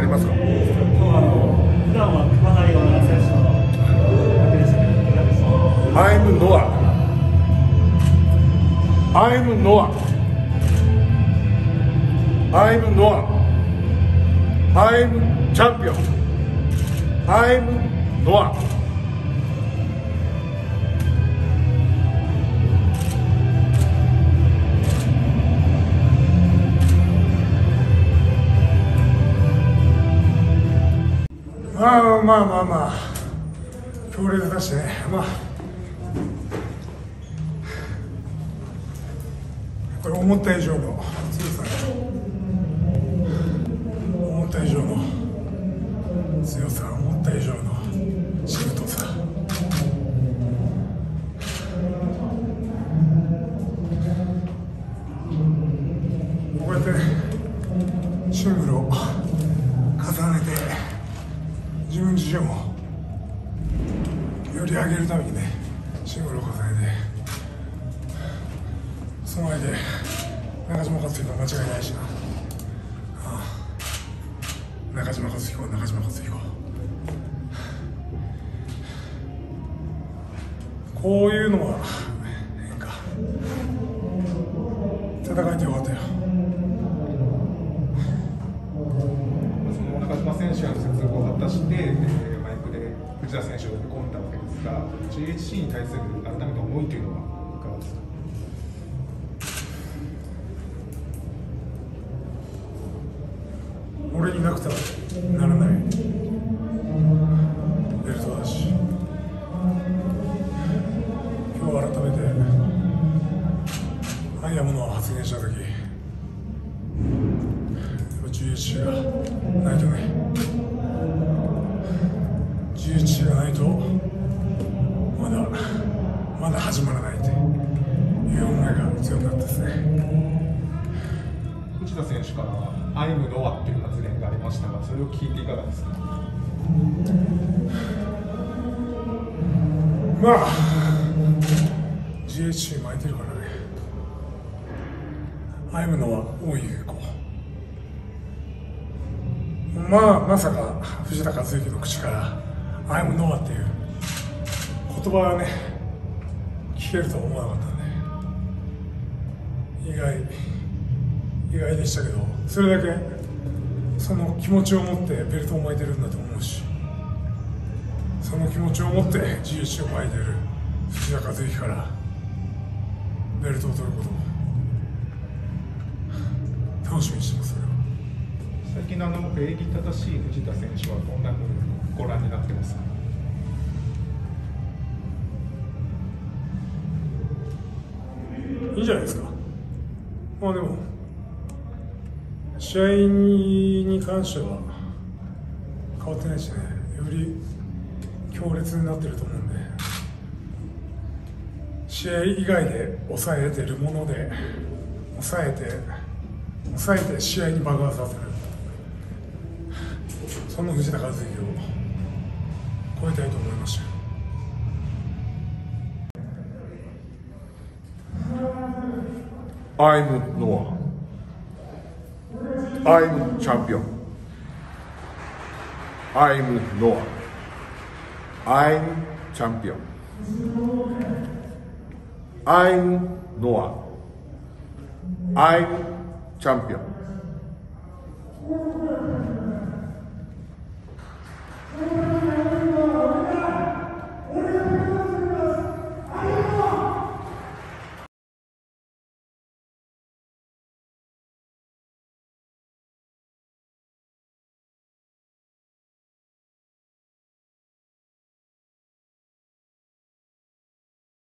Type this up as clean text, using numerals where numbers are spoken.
りますか？ 普段は組まないような選手の役でしたけど、いかがでしたか？ I'm Noah. I'm Noah. I'm Noah. I'm champion. I'm Noah.まあ強烈だしね、これ思った以上の強さ、思った以上の強さ、思った以上のしぶとさ。こうやってシングルを重ねて自分自身をより上げるためにね、シングルを重ねて、その相手中島和彦は間違いないしな。中島和彦。こういうのは変か、戦えてよかったよ。 その中島選手の接続を果たして、マイクで藤田選手を呼び込んだわけですが、GHC に対する改めて思いというのはいかがですか？ 俺になくてはならないベルトだし、今日改めてアイアムの発言したとき、GHC がないとね、GHC がないとまだ始まらないという思いが強くなったですね。 藤田選手からは「アイムノア」という発言がありましたが、それを聞いていかがですか？ GHC 巻いてるからね、アイムノア大い有効。まさか藤田和幸の口から「アイムノア」っていう言葉がね聞けるとは思わなかったんで、意外でしたけど、それだけその気持ちを持ってベルトを巻いてるんだと思うし、その気持ちを持って GHC を巻いてる藤田和幸からベルトを取ることを楽しみにしてます。それは最近の礼儀正しい藤田選手はどんなふうにご覧になってますか？ いいんじゃないですか。でも試合に関しては変わってないしね、より強烈になってると思うんで、試合以外で抑えてるもので抑えて試合に爆発させる、そんな藤田和幸を超えたいと思いました。I'm Noah. I'm champion. I'm Noah. I'm champion. I'm Noah. I'm champion.